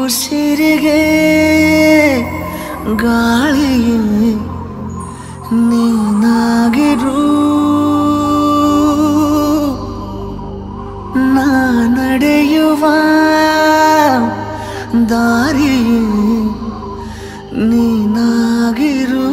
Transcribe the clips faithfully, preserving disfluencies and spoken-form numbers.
ಉಸಿರಿಗೆ ಗಾಳಿಯೇ ನೀನಾಗಿರು ನಾ ನಡೆಯುವ ದಾರಿಯೇ ನೀನಾಗಿರು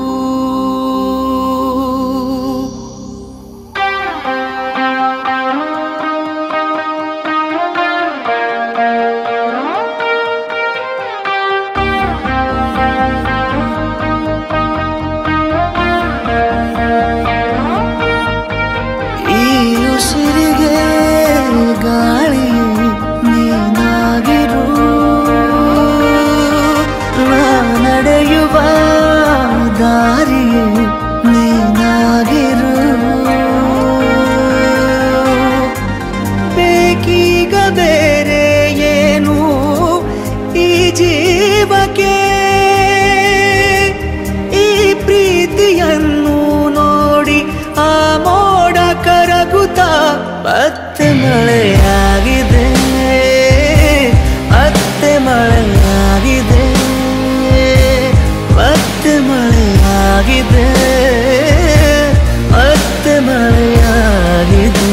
ಜೀವಕ್ಕೆ ಈ ಪ್ರೀತಿಯನ್ನು ನೋಡಿ ಆ ಮೋಡ ಕರಗುತ್ತಾ ಮತ್ತೆ ಮಳೆಯಾಗಿದೆ ಮತ್ತೆ ಮಳೆಯಾಗಿದೆ ಮತ್ತೆ ಮಳೆಯಾಗಿದೆ ಮತ್ತೆ ಮಳೆಯಾಗಿದೆ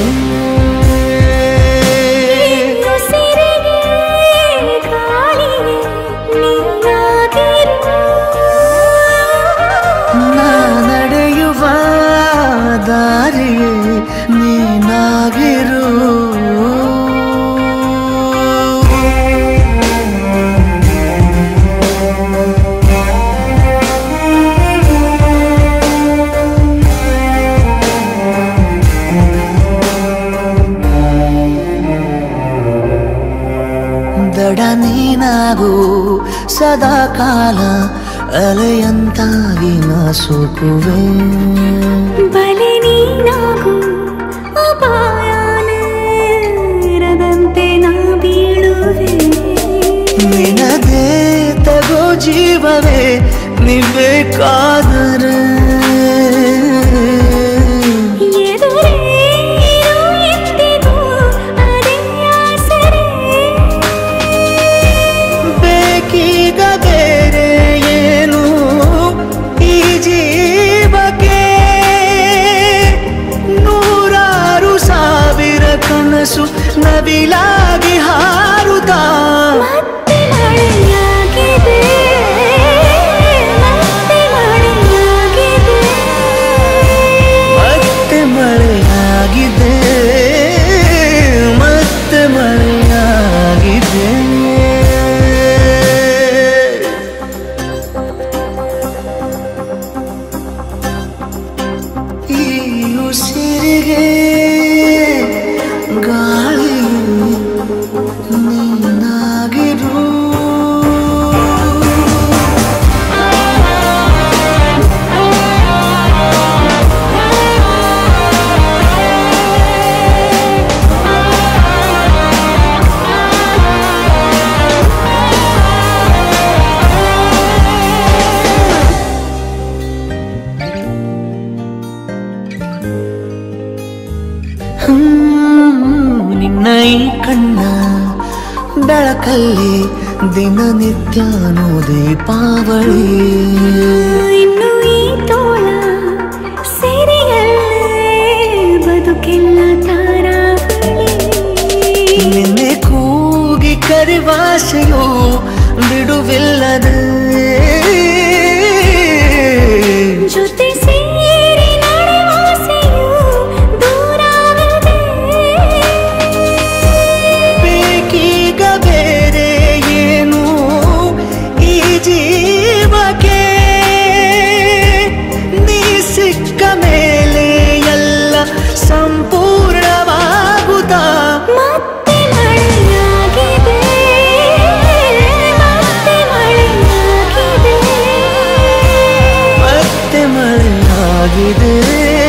ದಾರಿಯೇ ನೀನಾಗಿರು ದಡ ನೀನಾಗು ಸದಾ ಕಾಲ ಅಲೆಯಂತಾಗಿ ನಾ ಸೋಕುವೆ ಬಲೆ ನೀನಾಗು ಅಪಾಯದಂತೆ ನಾ ಬೀಳುವೆ ನಿನಗೆ ತಗೋ ಜೀವವೇ ನೀ ಬೇಕಾದರೆ ಬೇಕೀಗ ಬೇರೆ ಏನು ಈ ಜೀವಕ್ಕೆ ನೂರಾರು ಸಾವಿರ ಕನಸು ನವಿಲಾಗಿ ಹಾರುತ್ತಾ ಮತ್ತೆ ಮಳೆಯಾಗಿದೆ ಮತ್ತೆ ಮಳೆಯಾಗಿದೆ ಮತ್ತೆ ಮಳೆಯಾಗಿದೆ ಮತ್ತೆ ಮಳೆಯಾಗಿದೆ ಈ ಉಸಿರಿಗೆ ಗಾಳಿ ನೀನಾಗಿರು ನಿನ್ನ ಈ ಕಣ್ಣ ಬೆಳಕಲ್ಲಿ ದಿನನಿತ್ಯನೂ ದೀಪಾವಳಿ ಇನ್ನು ಈ ತೋಳ ಸೆರೆಯಲ್ಲೇ ಬದುಕೆಲ್ಲ ತಾರಾವಳಿ ನಿನ್ನೆ ಕೂಗಿ ಕರಿವಾಸೆಯು ಬಿಡುವಿಲ್ಲದೆ ಜೊತೆ ಸೇರಿ ನಡೆವಾಸೆಯು ದೂರಾಗದೆ ಬೇಕೀಗ ಬೇರೆ ಏನು ಈ ಜೀವಕ್ಕೆ ನೀ ಸಿಕ್ಕ ಮೇಲೆ ಎಲ್ಲ ಸಂಪೂರ್ಣವಾಗುತ್ತಾ ಮತ್ತೆ ಮಳೆಯಾಗಿದೆ ಮತ್ತೆ ಮಳೆಯಾಗಿದೆ ಮತ್ತೆ ಮಳೆಯಾಗಿದೆ